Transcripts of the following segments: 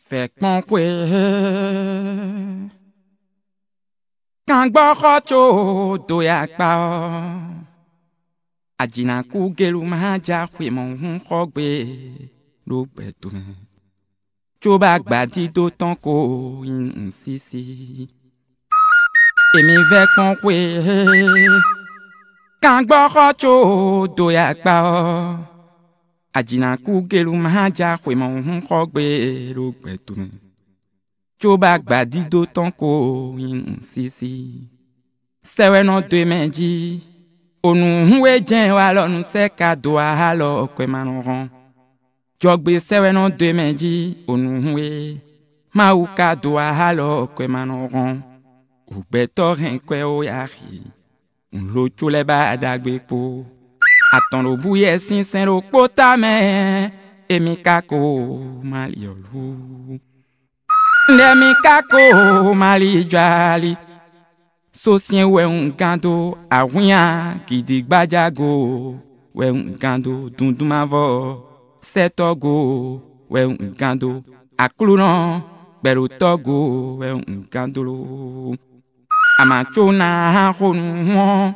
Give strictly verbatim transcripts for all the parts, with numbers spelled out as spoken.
Fait mon kwe Kang boko cho do yak pa Ajina ku gelu maja kwe mon khogbe lo betume Choba gbadi do ton ko in sisi Emi vek mon kwe Kang boko cho do yak pa Ajina ku gelu maja kwe mon khogbe lo betume Choba gbadi do ton ko in sisi Sewe no de menji Onu huwe jen walo nu seka do halo kwe manoron Jogbe sewe no de menji Onu huwe Mauka do halo kwe manoron Ubeto ren kwe o yaki Unlo chole ba adagbe po Aton lo bouye sin sen lo pota me Emi kako maliolu Nemi kako mali jali So sien we un gando a wian ki di gbajago we un gando dunduma vo setogo we un gando akluno belu togo we un gando amachona ha honu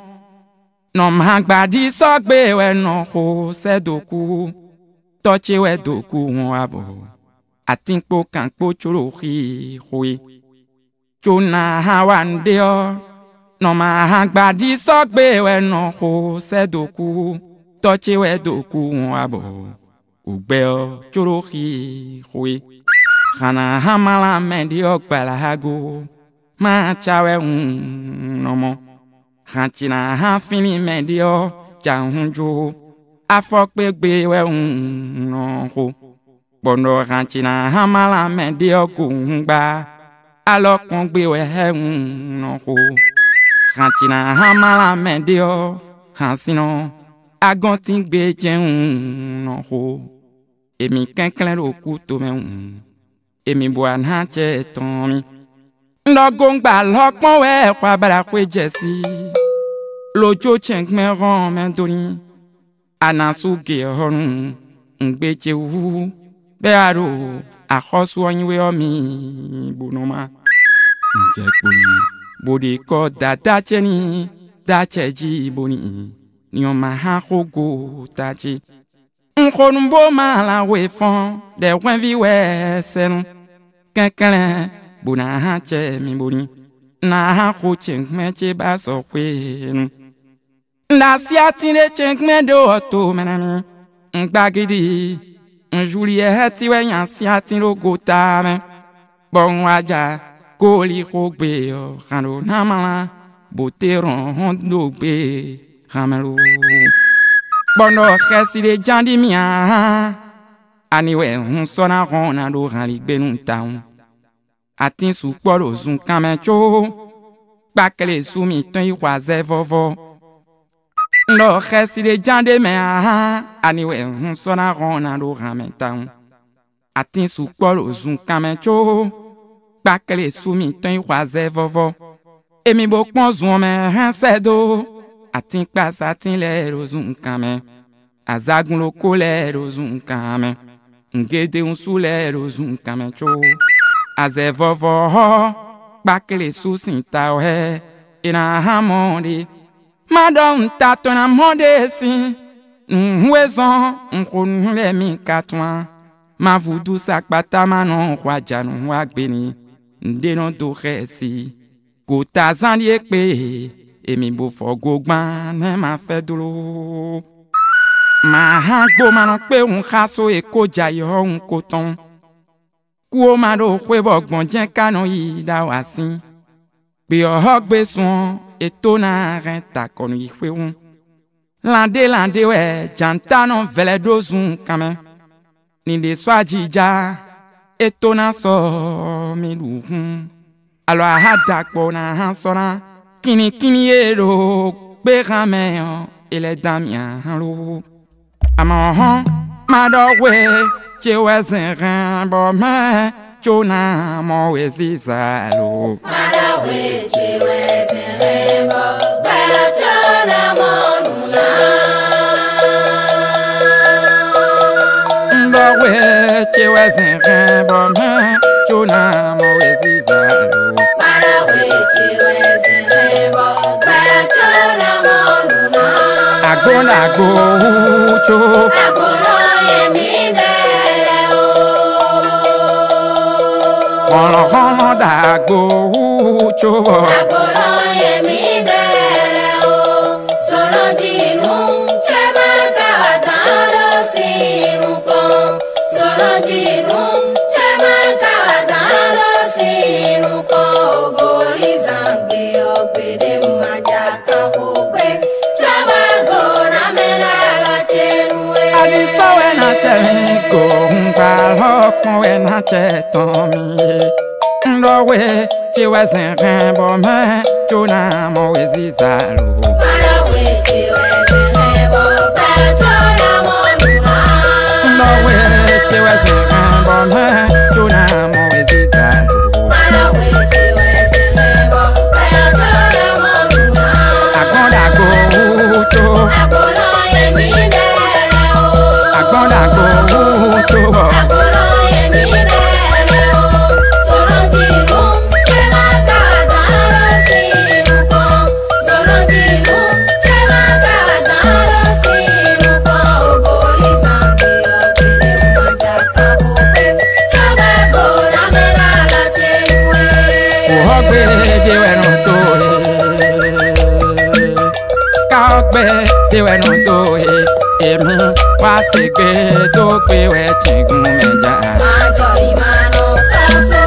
no magbadi sogbe we no ho sedoku toche we doku won abo atinpo kanpo choro ri hui chona ha wandeo no magbadi sogbe we no ho sedoku toche we doku won abo ugbe o choro ri hui kana hamala mendi okpala hago ma chawe un no mo Hanchina ha fini medio jahunjo afokpe gbe we un no ho bondo hanchina ha mala medio kungba alokun gbe we he un no ho hanchina ha mala medio hansino agontin gbe je un no ho emi kenklen ro ku to me un emi bo an ha che ton Ndogongba lokpon we kwa bala kwe jesi Lojo chenk me ron men doni Anasu ge honu Ngbeche wu Bearo Akhosu onyiwe omi Bonoma Njekboli Bodi ko da dacheni Dacheji boni Nyoma hakogo tachi Nkonumbo mala we fon De wenvi we sen Kenkelen Bona ha che mi boni na ha ko chenk me che ba so kwe na si atine chenk me do to menami ngbagidi njulie hati we yan si atin lo gota me bon waja ko li ko gbe o kando na mala boteron hondo gbe ramelo bono khesi de jandi mi a ani we hun sona rona do rali gbe nun taun Atin sou polo zun kamecho Bakele sou mi ton yi waze vovo Ndo khesi de jande me aha Aniwe hun sona rona do ramentan Atin sou polo zun kamecho Bakele sou mi ton yi waze vovo Emi bokpon zun me hansedo Atin kpas atin le rozun kame Azagun lo kole rozun kame Ngede un sou le rozun kamecho Aze vovo ho, bakele susin tawe, ina hamondi. Madon tato na monde si, nwezon, nkon le mi katwa. Ma vudu sakbata manon wajanu wagbeni, ndeno do resi. Kota zandi ekpe, emi bo fogogban, ne ma fedolo. Ma hangbo manon pe un khaso e koja yo un koton. Kuo mado kwebo gbonjen kano yi da wasin Bi o gbe sun eto na renta konu yi kwewun Lande lande we jantano vele dozun kame Ni de swajija eto na so mi luhun Alo a hadakpo na hansona Kini kini ero gbe rame ele damia lo Amon mado we Che wezen rambo me Chona mo wezizalo Madawe che wezen rambo Ba chona mo nula Mbo we che wezen rambo me dàgbò ucho. Àgbòrò yẹmi bẹ̀rẹ̀ o. Kọ̀lọ̀kọ̀lọ̀ dàgbò ucho. Àgbòrò yẹmi bẹ̀rẹ̀ o. Sọ̀rọ̀ dìínú ṣé máa káwá tán lọ sí inú kan. Sọ̀rọ̀ dìínú ṣé máa káwá tán lọ sí inú kan. Ògòrí zàǹgbé ọ̀gbẹ̀dẹ̀ màjà kan kò gbé. Sábàgò rámẹ́lá lọ́chẹ́nu ẹ̀. Adisọ́wẹ́ náà jẹ́ mi kò ń gbà lọ́kùnrin náà jẹ́ tán mi. Ndọ̀wé tí wẹ́ sìn kẹ́ bọ̀ mẹ́ jóná mọ̀ wẹ́ sísá lò. Marawe tí wẹ́ sìn kẹ́ bọ̀ bẹ́ jóná mọ̀ nùnà. Ndọ̀wé tí wẹ́ sìn kẹ́ bọ̀ mẹ́ jóná mọ̀ wẹ́ sísá lò. Marawe tí wẹ́ sìn kẹ́ bọ̀ bẹ́ jóná mọ̀ nùnà. Àgbọ̀ndàgbò ucho. Àgbòrò yẹmi bẹ̀rẹ̀ o. Àgbọ̀ndàgbò ucho. Àgbòrò yẹmi bẹ̀rẹ̀ o. Sọ̀rọ̀ dìínú ṣé máa káwá tán lọ sí inú kan. Sọ̀rọ̀ dìínú ṣé máa káwá tán lọ sí inú kan. Ògòrí zàǹgbé ọ̀gbẹ̀dẹ̀ màjà kan kò gbé. Sábàgò rámẹ́lá lọ́chẹ́nu ẹ̀. Ọgbẹ́ diwẹ̀ nù tó ye. Ká ọgbẹ́ diwẹ̀ nù tó ye. Èmi wá sí gbé tó pé wẹ́ tìgún mẹ́jà. Àjọ ìmànà sọ́sọ́.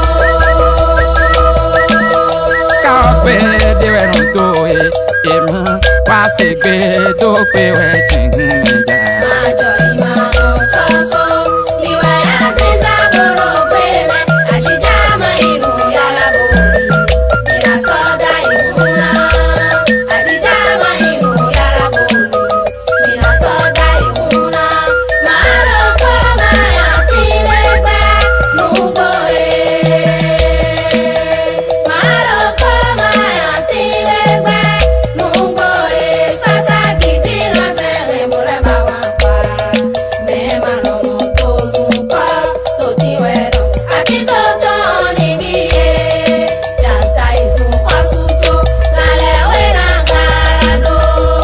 Ká ọgbẹ́ diwẹ̀ nù tó ye. Èmi wá sí gbé tó pé wẹ́ tìgún mẹ́jà. Àjọ ìmànà sọ́sọ́. Ìwà yá sí sábòrò pé mẹ́. Àjíjà mọ inú yàrá bòrí. Ìlà sọ́dá ìmúná. Àjíjà mọ inú yàrá bòrí. Ìlà sọ́dá ìmúná. Màá lọ kọ́ máa yà kí lẹ́gbẹ́ nùgbò ẹ̀. Màá lọ kọ́ máa yà kí lẹ́gbẹ́ nùgbò ẹ̀. Sásá gidi lọ́sẹ̀ rẹ̀ múlẹ̀ bá wà pa. Bẹ́ẹ̀ máa lọ mọ tó sùn kọ́ tó ti wẹ̀ lọ. Àti tó tán níbi ẹ̀. Jàǹtà ìsùn kọ́ sùjó lálẹ́ wẹ̀ náà kára lọ.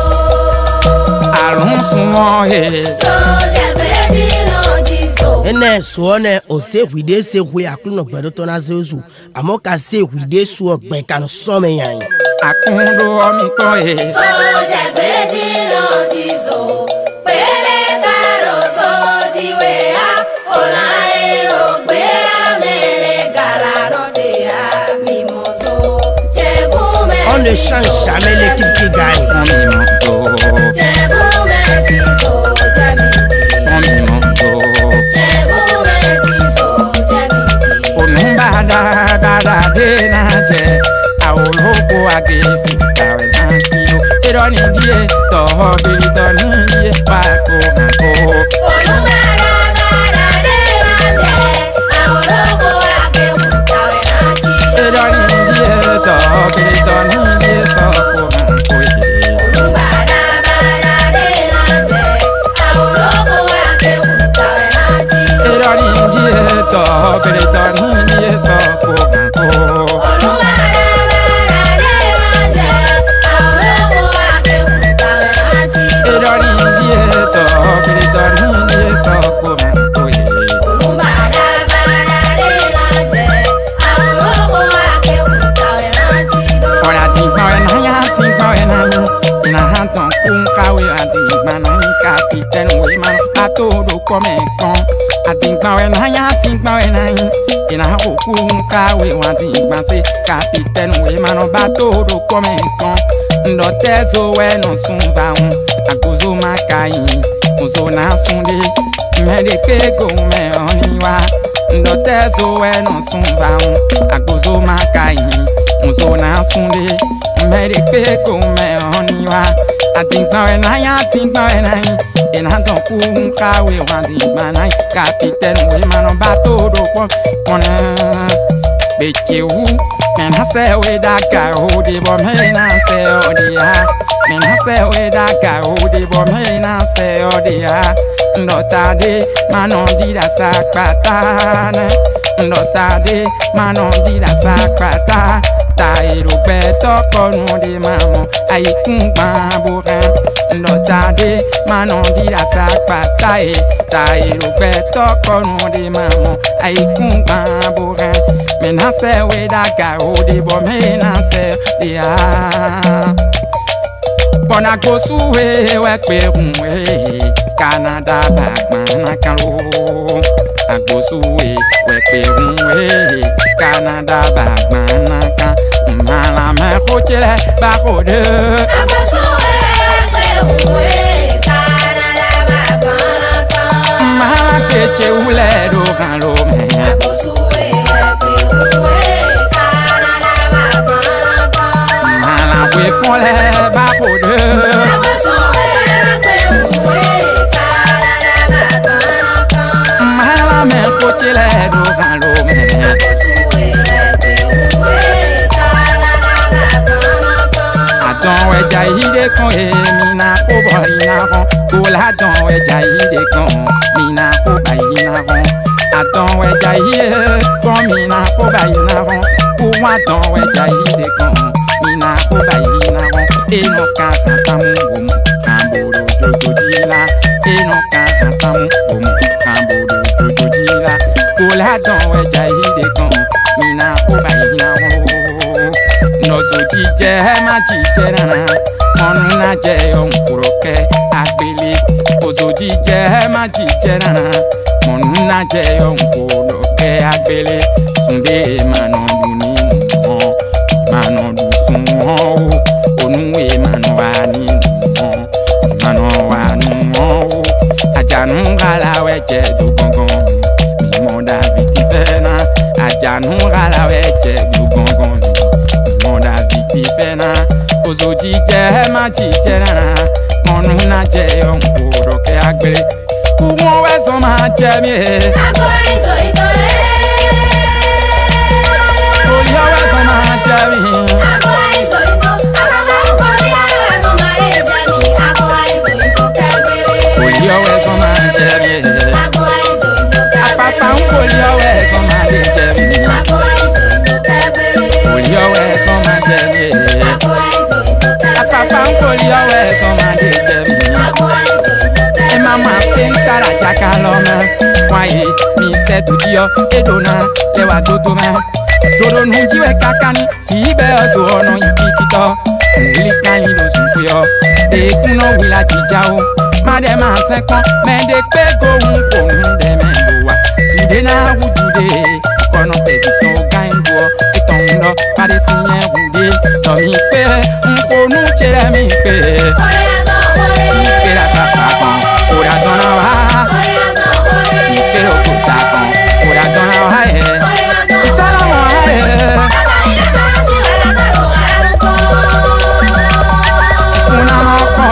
Àrùn sún wọn he. Sọ́jà gbé dínà jí so. ene so ne o se hwide se hwe akluno gbedo to na zezu amo ka se hwide so gben kan so me yan Àkúndó ọmí kọ́ he. Sọ́jà gbé dínà jí so. Péré kárò sójì wẹ̀ á. Ọ̀la èrò gbé amẹ́rẹ́ gàrà lọ́dẹ á. Mímọ́ so. Jẹ́gún mẹ́sì on ne change jamais l'équipe qui gagne Wọ́n mi mọ̀ tó. Jẹ́gún mẹ́sì so jẹ́mi tí. Wọ́n mi mọ̀ tó. Jẹ́gún mẹ́sì so jẹ́mi tí. Ònú bàdà bàdà dé náà jẹ. Àwọn olóko àgbè fìkàwé náà kí o. Irọ́ ni díẹ̀ tọ̀họ́ bìrì tọ̀ ní díẹ̀ pàkó àkó. Olùbàdà bàdà dé ránjẹ́. Àwọn olóko àgbẹ̀wò kàwé náà jí. Irọ́ ni díẹ̀ tọ̀họ́ bìrì tọ̀ ní díẹ̀ sọ̀kó àkó yìí. Olùbàdà bàdà dé ránjẹ́. Àwọn olóko àgbẹ̀wò kàwé náà jí. Irọ́ ni díẹ̀ tọ̀họ́ bìrì tọ̀ ní díẹ̀ sọ̀kó àkó. Olùbàdà bàdà dé ránjẹ́. Àwọn olóko àgbẹ̀wò kàwé náà jí. Irọ́ ni díẹ̀ tọ̀họ́ bìrì tọ̀ ní díẹ̀ sọ̀kó àkó yìí. Olùbàdà bàdà dé ránjẹ́. Àwọn olóko àgbẹ̀wò kàwé náà jí. Ọ̀rẹ́ àti ìgbà ọ̀rẹ́ náà yá àti ìgbà ọ̀rẹ́ náà yín. Ìnà hàn tán kún káwé àti ìgbà náà yín ká fi tẹnu wé máa ń bá tó odò pọ̀ mẹ́kan. Àti ìgbà ọ̀rẹ́ náà yá àti ìgbà ọ̀rẹ́ náà yín. Ìnà hàn kò kún káwé àti ìgbà sí ká fi tẹnu wé máa ń bá tó odò pọ̀ mẹ́kan. Ǹdọ̀tẹ́ zo ẹnu sùn fáwọn àgózó máa ka yìí. Òzò náà sùn dé. Mẹ́lẹ̀ pé gòun mẹ́rán ní wá. Ǹdọ̀tẹ́ zo ẹnu sùn fáwọn àgózó máa ka yìí. Òzò náà sùn dé. Mẹ́lẹ̀ pé gòun mẹ́rán ní wá. Àtìgbà ẹ̀ náà yá àtìgbà ẹ̀ náà yín. Ìnà tán kú ń káwé wọn àtìgbà náà yín. Kàpítẹ́nù wé máa ń bá tó odò pọ̀ pọ̀nà. Bèjèwú mẹ́nà sẹ́wé dàgà òde bọ̀ mẹ́nà sẹ́ ọ̀dẹ̀ yá. Mẹ́nà sẹ́wé dàgà òde bọ̀ mẹ́nà sẹ́ ọ̀dẹ̀ yá. Ndọ̀tàdé máa nọ dídà sàpàtà náà. Ndọ̀tàdé máa nọ dídà sàpàtà. tairo beto konu de mamo ai kumba boran ndo tade manon di la sakpa tai tairo beto konu de mamo ai kumba boran mena se we da ga o de bo mena se de a bona go suwe we pe unwe Canada bagman kalo agbosuwe we pe unwe Canada bagman ka mala me khochele ba khode agbosuwe we pe unwe Canada bagman ka mala peche ule do kan lo me agbosuwe we pe unwe Canada bagman ka mala we fole ba khode agbosuwe we pe unwe Canada bagman ka mala me khochele do kan lo me Adon ẹja ide kan èmi na kó bọ̀ iná kan kó ládùn ẹja ide kan mi na kó bá iná kan Adon ẹja ide kan mi na kó bá iná kan kó wá dán ẹja ide kan mi na kó bá iná kan inú kan kàtàmú òmù kàmbòrò jòjòjìlá inú kan kàtàmú òmù kàmbòrò jòjòjìlá kó ládùn ẹja ide kan mi na kó bá iná kan. Nozo jíjẹ má jíjẹ rárá ọ̀nù náà jẹ́ òǹkùrọ̀kẹ́ àgbélé ozo jíjẹ má jíjẹ rárá ọ̀nù náà jẹ́ òǹkùrọ̀kẹ́ àgbélé Sunde manọ̀dù nínú wọn manọ̀dù fún wọn o onúwe manọ̀ wà nínú wọn manọ̀ wà nínú wọn o àjànú kàlàwẹ̀ jẹ́ dùgbọ̀ngàn mi mímọ́ dàbí ti fẹ́ náà àjànú kàlàwẹ̀ jẹ́ dùgbọ̀ngàn mi pena ozo jíjẹ má jíjẹ rárá mọ̀nù náà jẹ́ òǹkùrọ̀kẹ́ àgbèrè kú wọn wẹ́sàn máa jẹ mí ẹ̀. Agbo ìzò ìtòlẹ́. Olí ọwẹ́sàn máa jẹ mí. Agbo ìzò ìtò. Àbàbà ń kọ́lé àwẹ̀sàn máa lè jẹ mí. Agbo ìzò ìtò kẹ́gbẹ́rẹ́. Olí ọwẹ́sàn máa jẹ mí ẹ̀. Agbo ìzò ìtò kẹ́gbẹ́rẹ́. Àpàpà ń kọ́lé ọwẹ́sàn máa lè jẹ mí. Agbo ìzò ìtò kẹ́gbẹ́rẹ́. Olí ọwẹ́sàn máa jẹ mí ẹ̀. Agbo ìzò ìtò kẹ́gbẹ́rẹ́. Àpàpà ń kọ́lé ọwẹ́sàn máa lè jẹ mí. Agbo ìzò ìtò kẹ́gbẹ́rẹ́. Ẹ máa máa fi ń kára jáká lọ́mọ. Wáyé mi sẹ́ tó di ọ, èdò náà lẹ́wà tó tó mẹ́. Soro nu jiwe kakani, chibe ozo ono ipi tito. Ngili kani lo sunpe o, de kuno wila jijao. Made ma sekon, mende pe go un fonu de mendoa. Dude na wudude, kono te dito gaingo. Iton lo, pade siye wude. To mi pe, un fonu chere mi pe. Mi pe la tapa kon, ora dona wa. Mi pe lo kota kon, ora dona wa eh. Salamo eh. Una moko.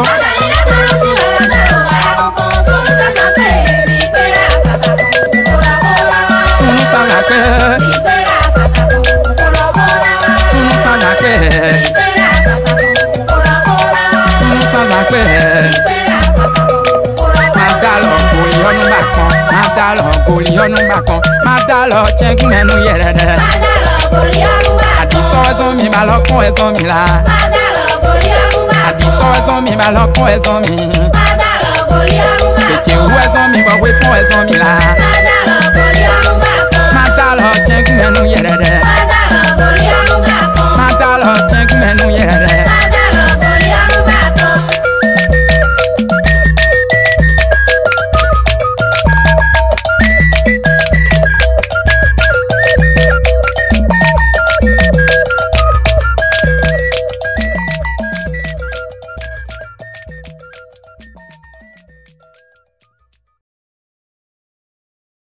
Unu sangake. Unu sangake. Unu sangake. Madalo goli onu bakon, madalo goli onu bakon, madalo chengu menu yerede. Adiso ezon mi malokun ezon mi la. Adiso ezon mi malokun ezon mi. Peche ou ezon mi bo we fun ezon mi la.